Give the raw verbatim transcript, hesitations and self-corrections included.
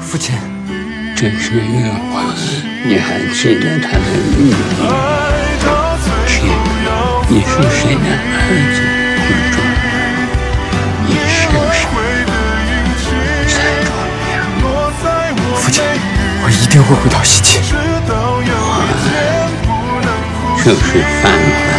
父亲， 这是月华，你还记得他的秘密？是，你是谁的儿子？公主，你身上才重要。 父亲，我一定会回到西岐。 我就是范怀。